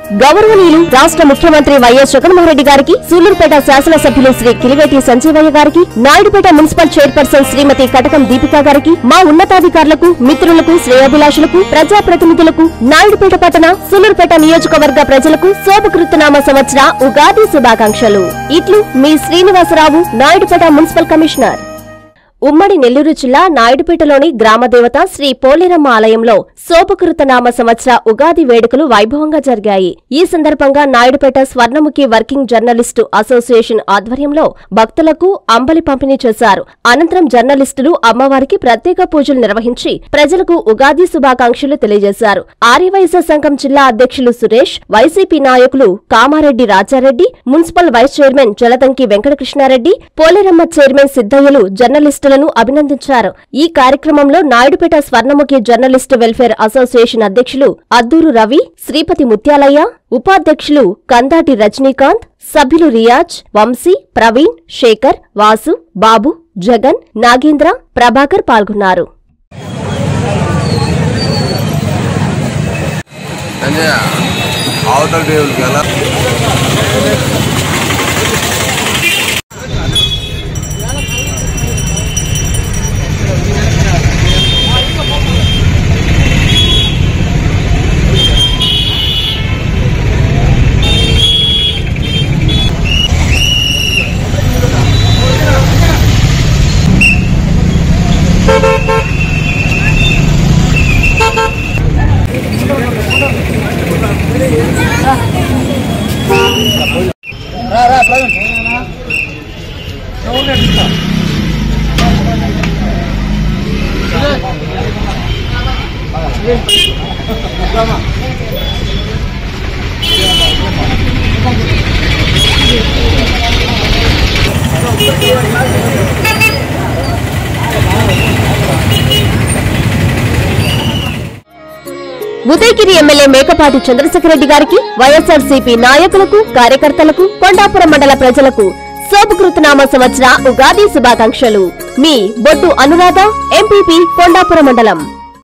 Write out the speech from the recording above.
గౌరవనీయులు రాష్ట్ర ముఖ్యమంత్రి వైఎస్ జగన్మోహన్ రెడ్డి గారికి, సూళ్లూరుపేట శాసనసభ్యులు శ్రీ కిలివేటి సంజీవయ్య గారికి, నాయుడుపేట మున్సిపల్ చైర్పర్సన్ శ్రీమతి కటకం దీపిక గారికి, మా ఉన్నతాధికారులకు, మిత్రులకు, శ్రేయోభిలాషులకు, ప్రజాప్రతినిధులకు, నాయుడుపేట పట్టణ, సూళ్లూరుపేట నియోజకవర్గ ప్రజలకు శోభకృతనామ సంవత్సర ఉగాది శుభాకాంక్షలు. ఇట్లు మీ శ్రీనివాసరావు, నాయుడుపేట మున్సిపల్ కమిషనర్. ఉమ్మడి నెల్లూరు జిల్లా నాయుడుపేటలోని గ్రామదేవత శ్రీ పోలేరమ్మ ఆలయంలో శోభకృతనామ సంవత్సర ఉగాది వేడుకలు వైభవంగా జరిగాయి. ఈ సందర్భంగా Naidupeta Swarnamukhi working journalist association ఆధ్వర్యంలో భక్తులకు అంబలి పంపిణీ చేశారు. అనంతరం జర్నలిస్టులు అమ్మవారికి ప్రత్యేక పూజలు నిర్వహించి ప్రజలకు ఉగాది శుభాకాంక్షలు తెలియజేశారు. ఆర్యవైశ్య సంఘం జిల్లా అధ్యక్షులు సురేష్, వైసీపీ నాయకులు Kamareddy Rajareddy, municipal vice chairman Jaladanki Venkatakrishnareddy, Poleramma chairman సిద్దయ్యలు జర్నలిస్టులను అభినందించారు. ఈ కార్యక్రమంలో Naidupeta Swarnamukhi journalist welfare association అధ్యక్షులు అద్దూరు రవి, శ్రీపతి ముత్యాలయ్య, ఉపాధ్యక్షులు కందాటి రజనీకాంత్, సభ్యులు రియాజ్, వంశీ, ప్రవీణ్, శేఖర్, వాసు, బాబు, జగన్, నాగేంద్ర, ప్రభాకర్ పాల్గొన్నారు. ఉదయగిరి ఎమ్మెల్యే మేకపాటి చంద్రశేఖరరెడ్డి గారికి, వైఎస్ఆర్సీపీ నాయకులకు, కార్యకర్తలకు, కొండాపురం మండల ప్రజలకు శోభకృతనామ సంవత్సర ఉగాది శుభాకాంక్షలు. మీ బొడ్డు అనురాధ, ఎంపీపీ, కొండాపురం మండలం.